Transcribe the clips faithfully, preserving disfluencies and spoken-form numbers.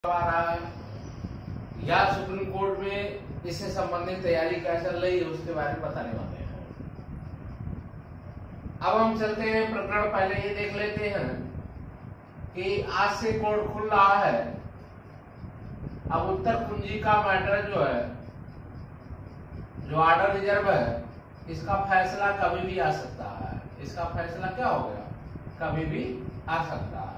आ रहा है या सुप्रीम कोर्ट में इससे संबंधित तैयारी क्या चल रही है उसके बारे में बताने वाले हैं। अब हम चलते हैं प्रकरण, पहले ये देख लेते हैं कि आज से कोर्ट खुल रहा है। अब उत्तर कुंजी का मैटर जो है, जो ऑर्डर रिजर्व है, इसका फैसला कभी भी आ सकता है। इसका फैसला क्या हो गया, कभी भी आ सकता है।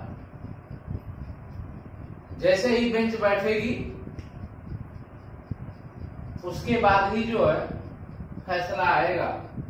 जैसे ही बेंच बैठेगी उसके बाद ही जो है फैसला आएगा।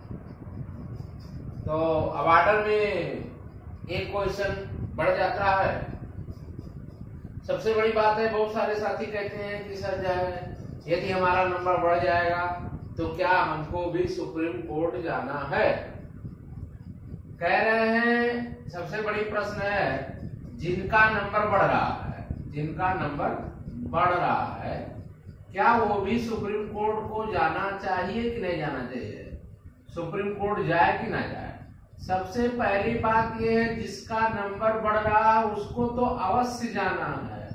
तो अब ऑर्डर में एक क्वेश्चन बढ़ जाता है। सबसे बड़ी बात है, बहुत सारे साथी कहते हैं कि सर जाए यदि हमारा नंबर बढ़ जाएगा तो क्या हमको भी सुप्रीम कोर्ट जाना है। कह रहे हैं सबसे बड़ी प्रश्न है, जिनका नंबर बढ़ रहा है, जिनका नंबर बढ़ रहा है, क्या वो भी सुप्रीम कोर्ट को जाना चाहिए कि नहीं जाना चाहिए, सुप्रीम कोर्ट जाए कि ना जाए। सबसे पहली बात यह है, जिसका नंबर बढ़ रहा है उसको तो अवश्य जाना है।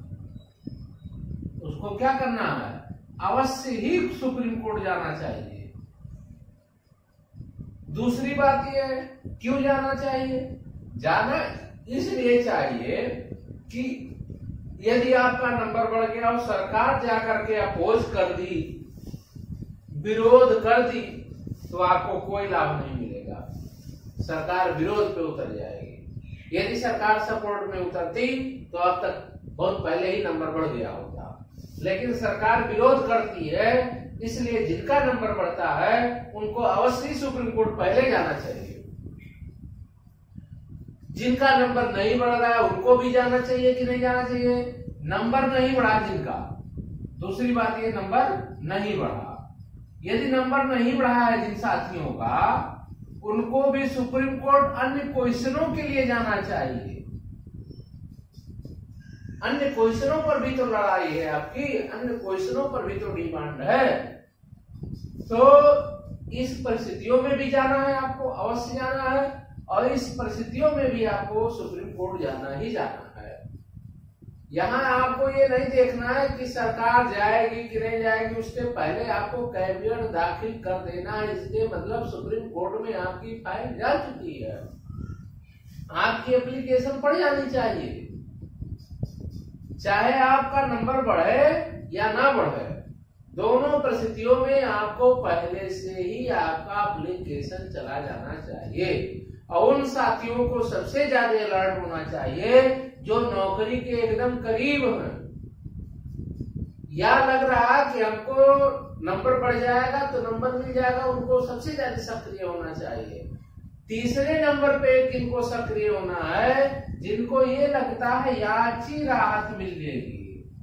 उसको क्या करना है, अवश्य ही सुप्रीम कोर्ट जाना चाहिए। दूसरी बात यह है, क्यों जाना चाहिए, जाना इसलिए चाहिए कि यदि आपका नंबर बढ़ गया और सरकार जाकर के अपोज कर दी, विरोध कर दी, तो आपको कोई लाभ नहीं मिलेगा। सरकार विरोध पे उतर जाएगी। यदि सरकार सपोर्ट में उतरती तो अब तक बहुत पहले ही नंबर बढ़ गया होता। लेकिन सरकार विरोध करती है, इसलिए जिनका नंबर बढ़ता है उनको अवश्य सुप्रीम कोर्ट पहले जाना चाहिए। जिनका नंबर नहीं बढ़ रहा है उनको भी जाना चाहिए कि नहीं जाना चाहिए। नंबर नहीं बढ़ा जिनका, दूसरी बात ये नंबर नहीं बढ़ा, यदि नंबर नहीं बढ़ा है जिन साथियों का, उनको भी सुप्रीम कोर्ट अन्य क्वेश्चनों के लिए जाना चाहिए। अन्य क्वेश्चनों पर भी तो लड़ाई है आपकी, अन्य क्वेश्चनों पर भी तो डिमांड है। तो इस परिस्थितियों में भी जाना है, आपको अवश्य जाना है, और इस परिस्थितियों में भी आपको सुप्रीम कोर्ट जाना ही जाना है। यहाँ आपको ये नहीं देखना है कि सरकार जाएगी कि नहीं जाएगी, उसके पहले आपको कैवियट दाखिल कर देना है। इसके मतलब सुप्रीम कोर्ट में आपकी फाइल जा चुकी है, आपकी एप्लीकेशन पड़ जानी चाहिए। चाहे आपका नंबर बढ़े या ना बढ़े, दोनों परिस्थितियों में आपको पहले से ही आपका एप्लीकेशन चला जाना चाहिए। और उन साथियों को सबसे ज्यादा अलर्ट होना चाहिए जो नौकरी के एकदम करीब हैं, या लग रहा कि हमको नंबर बढ़ जाएगा तो नंबर मिल जाएगा, उनको सबसे ज्यादा सक्रिय होना चाहिए। तीसरे नंबर पे किनको सक्रिय होना है, जिनको ये लगता है याची राहत मिल जाएगी।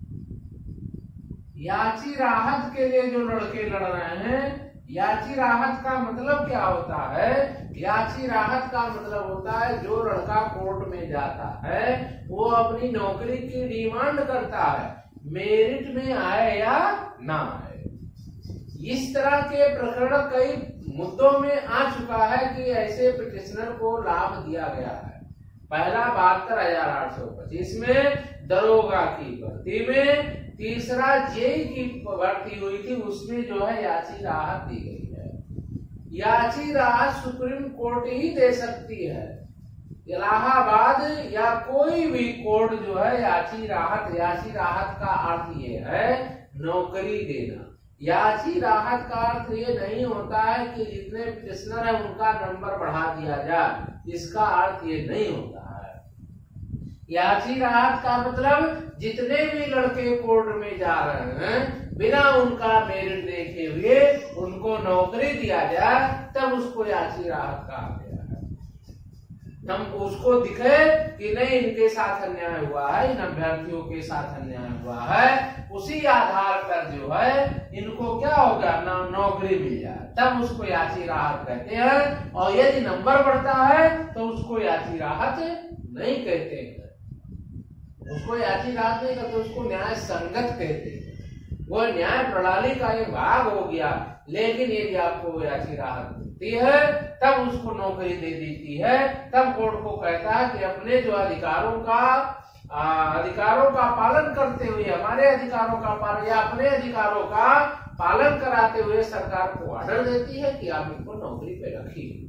याची राहत के लिए जो लड़के लड़ रहे हैं, याची राहत का मतलब क्या होता है, याची राहत का मतलब होता है जो लड़का कोर्ट में जाता है वो अपनी नौकरी की डिमांड करता है, मेरिट में आए या ना आए। इस तरह के प्रकरण कई मुद्दों में आ चुका है कि ऐसे पिटिशनर को लाभ दिया गया है। पहला बहत्तर हजार आठ सौ पच्चीस में दरोगा की भर्ती में, तीसरा जेई की भर्ती हुई थी, उसमें जो है याची राहत दी गई है। याची राहत सुप्रीम कोर्ट ही दे सकती है। इलाहाबाद या कोई भी कोर्ट जो है याची राहत, याची राहत का अर्थ ये है नौकरी देना। याची राहत का अर्थ ये नहीं होता है कि जितने पिटिशनर है उनका नंबर बढ़ा दिया जाए, इसका अर्थ ये नहीं होता है। याची राहत का मतलब जितने भी लड़के कोर्ट में जा रहे हैं बिना उनका मेरिट देखे हुए उनको नौकरी दिया जाए, तब उसको याची राहत कहा गया है। हम उसको दिखे कि नहीं इनके साथ अन्याय हुआ है, इन अभ्यर्थियों के साथ अन्याय हुआ है, उसी आधार पर जो है इनको क्या होगा, नौकरी मिल जाए, तब उसको याची राहत कहते हैं। और यदि नंबर बढ़ता है तो उसको याची राहत नहीं कहते हैं, उसको याची राहत नहीं कहते, उसको न्याय संगत कहते हैं। वो न्याय प्रणाली का एक भाग हो गया। लेकिन यदि आपको याची राहत मिलती है तब उसको नौकरी दे देती है, तब कोर्ट को कहता है कि अपने जो अधिकारों का अधिकारों का पालन करते हुए, हमारे अधिकारों का पालन या अपने अधिकारों का पालन कराते हुए सरकार को ऑर्डर देती है कि आप इनको नौकरी पे रखिए।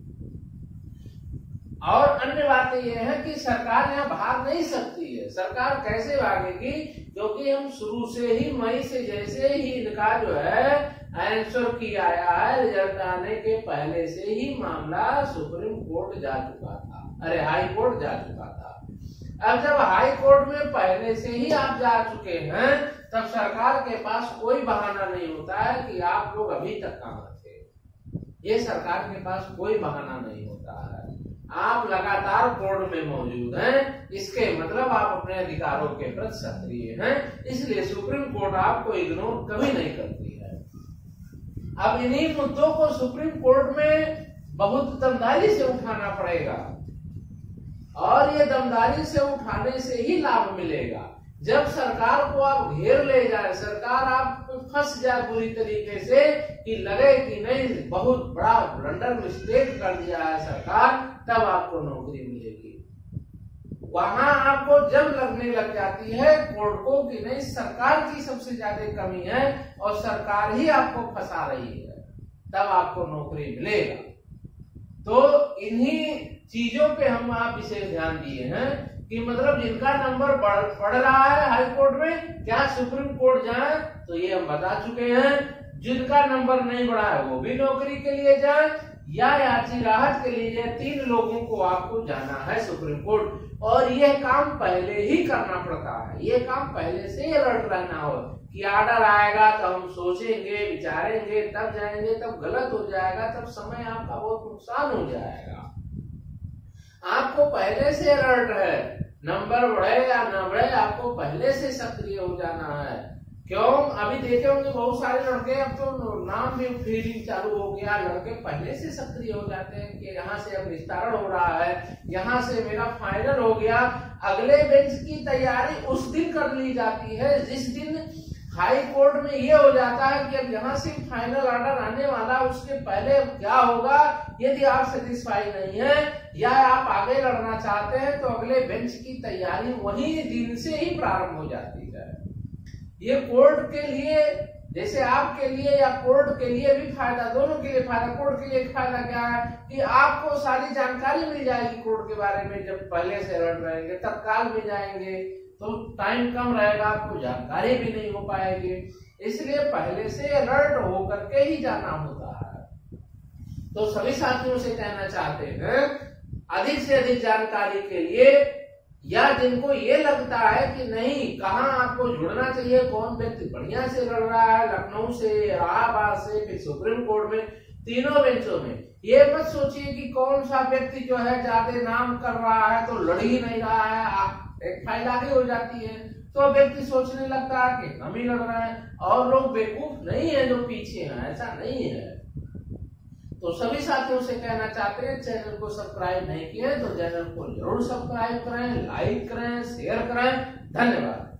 और अन्य बातें यह है कि सरकार यहाँ भाग नहीं सकती है। सरकार कैसे भागेगी? क्योंकि हम शुरू से ही मई से जैसे ही इनका जो है आंसर किया आया है, रिजल्ट आने के पहले से ही मामला सुप्रीम कोर्ट जा चुका था, अरे हाई कोर्ट जा चुका था। अब जब हाई कोर्ट में पहले से ही आप जा चुके हैं, तब सरकार के पास कोई बहाना नहीं होता है कि आप लोग अभी तक कहां थे। ये सरकार के पास कोई बहाना नहीं होता है। आप लगातार कोर्ट में मौजूद हैं, इसके मतलब आप अपने अधिकारों के प्रति सक्रिय हैं, इसलिए सुप्रीम कोर्ट आपको इग्नोर कभी नहीं करती है। अब इन्हीं मुद्दों को सुप्रीम कोर्ट में बहुत दमदारी से उठाना पड़ेगा, और ये दमदारी से उठाने से ही लाभ मिलेगा। जब सरकार को आप घेर ले जाए, सरकार आप फंस जाए बुरी तरीके से, कि लगे कि नहीं बहुत बड़ा ब्लंडर मिस्टेक कर दिया है सरकार, तब आपको नौकरी मिलेगी। वहां आपको जब लगने लग जाती है कोर्ट को कि नहीं सरकार की सबसे ज्यादा कमी है और सरकार ही आपको फंसा रही है, तब आपको नौकरी मिलेगा। तो इन्हीं चीजों पे हम आप विशेष ध्यान दिए हैं कि मतलब जिनका नंबर बढ़ बढ़ रहा है हाई कोर्ट में, क्या सुप्रीम कोर्ट जाए? तो ये हम बता चुके हैं। जिनका नंबर नहीं बढ़ा है वो भी नौकरी के लिए जाए या याची राहत के लिए जाए। तीन लोगों को आपको जाना है सुप्रीम कोर्ट, और यह काम पहले ही करना पड़ता है। ये काम पहले से ही अलर्ट रहना हो कि ऑर्डर आएगा तो हम सोचेंगे, विचारेंगे, तब जाएंगे, तब गलत हो जाएगा, तब समय आपका बहुत नुकसान हो जाएगा। आपको पहले से अलर्ट है, नंबर बढ़े या न बढ़े, आपको पहले से सक्रिय हो जाना है। क्यों? अभी देखे होंगे बहुत सारे लड़के, अब तो नाम भी फीडिंग चालू हो गया, लड़के पहले से सक्रिय हो जाते हैं कि यहाँ से अब निस्तारण हो रहा है, यहाँ से मेरा फाइनल हो गया। अगले बेंच की तैयारी उस दिन कर ली जाती है जिस दिन हाई कोर्ट में ये हो जाता है कि अब यहाँ से फाइनल ऑर्डर आने वाला, उसके पहले क्या होगा। यदि आप सेटिस्फाई नहीं है या आप आगे लड़ना चाहते हैं, तो अगले बेंच की तैयारी वही दिन से ही प्रारंभ हो जाती है। ये कोर्ट के लिए, जैसे आपके लिए या कोर्ट के लिए भी फायदा, दोनों के लिए फायदा। कोर्ट के लिए फायदा क्या है कि आपको सारी जानकारी मिल जाएगी कोर्ट के बारे में, जब पहले से अलर्ट रहेंगे, तत्काल में जाएंगे तो टाइम कम रहेगा, आपको जानकारी भी नहीं हो पाएगी। इसलिए पहले से अलर्ट होकर के ही जाना होता है। तो सभी साथियों से कहना चाहते हैं, अधिक से अधिक जानकारी के लिए, या जिनको ये लगता है कि नहीं कहाँ आपको जुड़ना चाहिए, कौन व्यक्ति बढ़िया से लड़ रहा है, लखनऊ से, इलाहाबाद से, फिर सुप्रीम कोर्ट में, तीनों बेंचों में, ये मत सोचिए कि कौन सा व्यक्ति जो है ज्यादा नाम कर रहा है तो लड़ ही नहीं रहा है, एक फायदा ही हो जाती है। तो व्यक्ति सोचने लगता है कि हम ही लड़ रहे हैं, और लोग बेवकूफ नहीं है जो पीछे हैं, ऐसा नहीं है। तो सभी साथियों से कहना चाहते हैं, चैनल को सब्सक्राइब नहीं किए तो चैनल को जरूर सब्सक्राइब करें, लाइक करें, शेयर करें। धन्यवाद।